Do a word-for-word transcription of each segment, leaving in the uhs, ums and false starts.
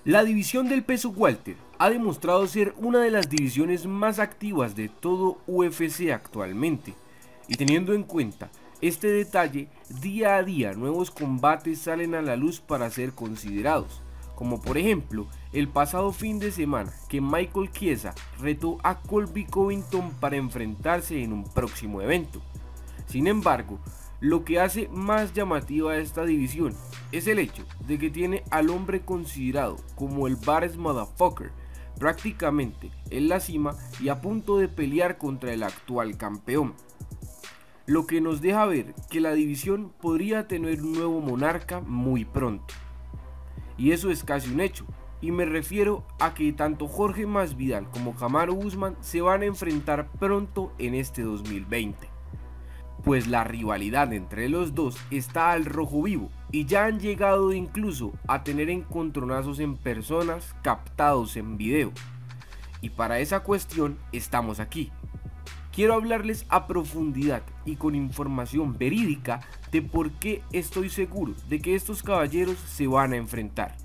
La división del peso welter ha demostrado ser una de las divisiones más activas de todo U F C actualmente, y teniendo en cuenta este detalle, día a día nuevos combates salen a la luz para ser considerados, como por ejemplo el pasado fin de semana que Michael Chiesa retó a Colby Covington para enfrentarse en un próximo evento. Sin embargo, lo que hace más llamativa a esta división es el hecho de que tiene al hombre considerado como el baddest motherfucker prácticamente en la cima y a punto de pelear contra el actual campeón, lo que nos deja ver que la división podría tener un nuevo monarca muy pronto. Y eso es casi un hecho, y me refiero a que tanto Jorge Masvidal como Kamaru Usman se van a enfrentar pronto en este dos mil veinte. Pues la rivalidad entre los dos está al rojo vivo y ya han llegado incluso a tener encontronazos en personas captados en video. Y para esa cuestión estamos aquí. Quiero hablarles a profundidad y con información verídica de por qué estoy seguro de que estos caballeros se van a enfrentar.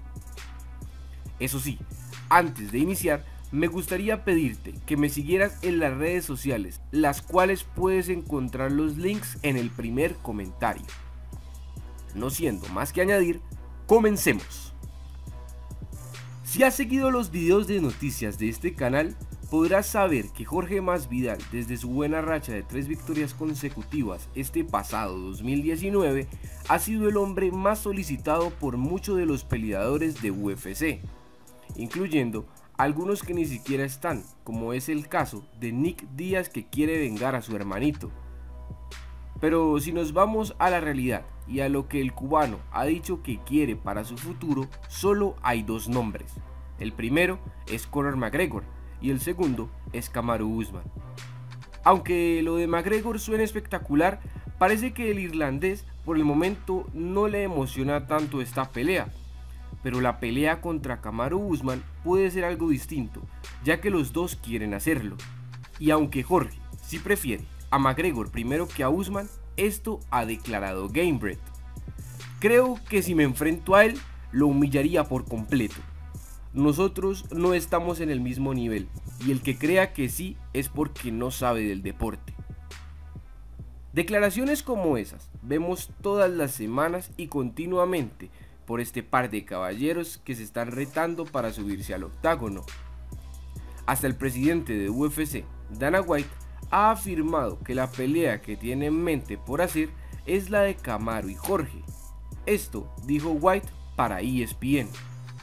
Eso sí, antes de iniciar, me gustaría pedirte que me siguieras en las redes sociales, las cuales puedes encontrar los links en el primer comentario. No siendo más que añadir, comencemos. Si has seguido los videos de noticias de este canal, podrás saber que Jorge Masvidal, desde su buena racha de tres victorias consecutivas este pasado dos mil diecinueve, ha sido el hombre más solicitado por muchos de los peleadores de U F C, incluyendo algunos que ni siquiera están, como es el caso de Nick Diaz, que quiere vengar a su hermanito. Pero si nos vamos a la realidad y a lo que el cubano ha dicho que quiere para su futuro, solo hay dos nombres. El primero es Conor McGregor y el segundo es Kamaru Usman. Aunque lo de McGregor suena espectacular, parece que el irlandés por el momento no le emociona tanto esta pelea. Pero la pelea contra Kamaru Usman puede ser algo distinto, ya que los dos quieren hacerlo. Y aunque Jorge sí prefiere a McGregor primero que a Usman, esto ha declarado Gamebred. Creo que si me enfrento a él, lo humillaría por completo. Nosotros no estamos en el mismo nivel, y el que crea que sí es porque no sabe del deporte. Declaraciones como esas vemos todas las semanas y continuamente por este par de caballeros que se están retando para subirse al octágono. Hasta el presidente de U F C, Dana White, ha afirmado que la pelea que tiene en mente por hacer es la de Kamaru y Jorge. Esto dijo White para E S P N.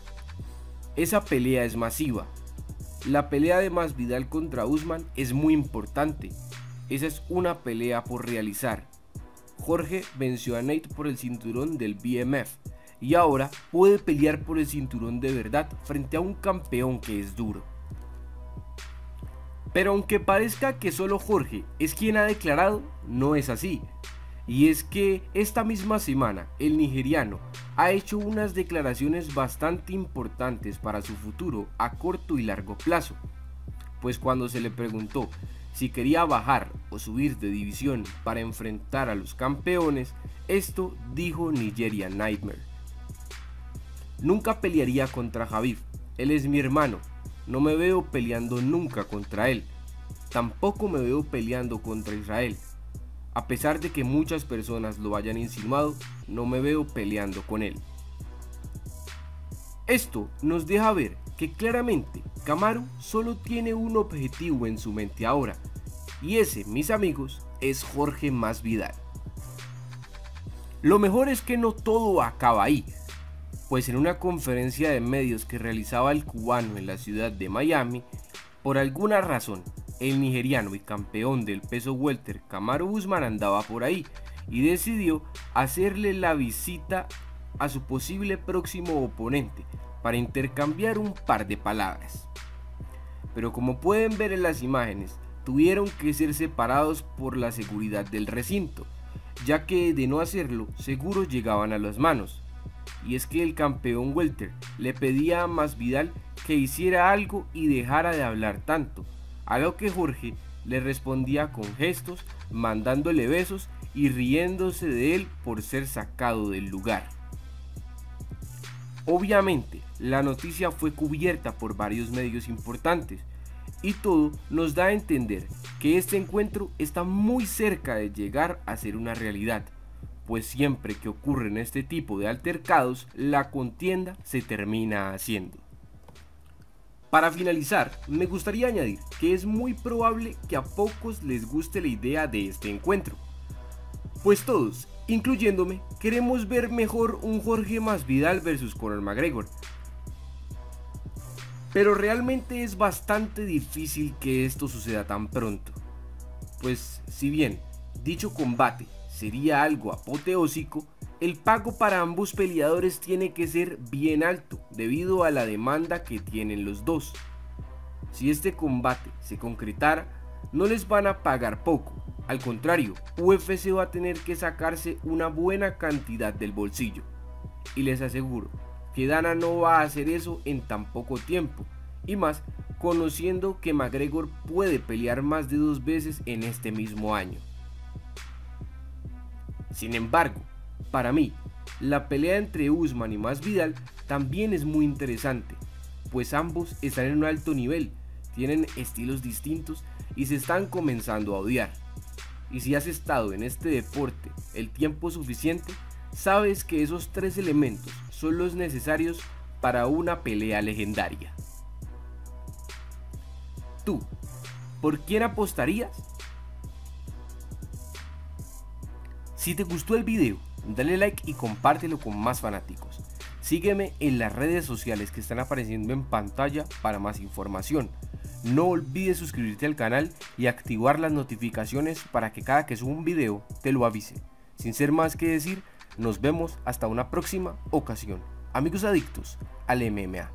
Esa pelea es masiva. La pelea de Masvidal contra Usman es muy importante. Esa es una pelea por realizar. Jorge venció a Nate por el cinturón del B M F y ahora puede pelear por el cinturón de verdad frente a un campeón que es duro. Pero aunque parezca que solo Jorge es quien ha declarado, no es así. Y es que esta misma semana el nigeriano ha hecho unas declaraciones bastante importantes para su futuro a corto y largo plazo. Pues cuando se le preguntó si quería bajar o subir de división para enfrentar a los campeones, esto dijo Nigerian Nightmare. Nunca pelearía contra Khabib, él es mi hermano, no me veo peleando nunca contra él, tampoco me veo peleando contra Israel. A pesar de que muchas personas lo hayan insinuado, no me veo peleando con él. Esto nos deja ver que claramente Kamaru solo tiene un objetivo en su mente ahora, y ese, mis amigos, es Jorge Masvidal. Lo mejor es que no todo acaba ahí, pues en una conferencia de medios que realizaba el cubano en la ciudad de Miami, por alguna razón, el nigeriano y campeón del peso welter Kamaru Usman andaba por ahí y decidió hacerle la visita a su posible próximo oponente para intercambiar un par de palabras. Pero como pueden ver en las imágenes, tuvieron que ser separados por la seguridad del recinto, ya que de no hacerlo seguro llegaban a las manos. Y es que el campeón welter le pedía a Masvidal que hiciera algo y dejara de hablar tanto, a lo que Jorge le respondía con gestos, mandándole besos y riéndose de él por ser sacado del lugar. Obviamente, la noticia fue cubierta por varios medios importantes y todo nos da a entender que este encuentro está muy cerca de llegar a ser una realidad, pues siempre que ocurren este tipo de altercados, la contienda se termina haciendo. Para finalizar, me gustaría añadir que es muy probable que a pocos les guste la idea de este encuentro, pues todos, incluyéndome, queremos ver mejor un Jorge Masvidal versus Conor McGregor. Pero realmente es bastante difícil que esto suceda tan pronto, pues si bien dicho combate sería algo apoteósico, el pago para ambos peleadores tiene que ser bien alto debido a la demanda que tienen los dos. Si este combate se concretara, no les van a pagar poco, al contrario, U F C va a tener que sacarse una buena cantidad del bolsillo. Y les aseguro que Dana no va a hacer eso en tan poco tiempo, y más conociendo que McGregor puede pelear más de dos veces en este mismo año. Sin embargo, para mí, la pelea entre Usman y Masvidal también es muy interesante, pues ambos están en un alto nivel, tienen estilos distintos y se están comenzando a odiar. Y si has estado en este deporte el tiempo suficiente, sabes que esos tres elementos son los necesarios para una pelea legendaria. ¿Tú, por quién apostarías? Si te gustó el video, dale like y compártelo con más fanáticos. Sígueme en las redes sociales que están apareciendo en pantalla para más información. No olvides suscribirte al canal y activar las notificaciones para que cada que suba un video te lo avise. Sin ser más que decir, nos vemos hasta una próxima ocasión. Amigos adictos al M M A.